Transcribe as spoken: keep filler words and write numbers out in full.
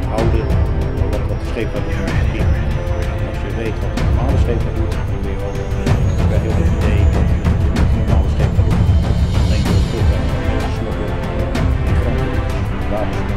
houden wat, wat de scheepvaart doet. Als je weet wat de normale scheepvaart doet, dan kun je wel, krijg je ook een idee wat de normale scheepvaart doet. Alleen door het veel bij smokkelen, migranten, wapens.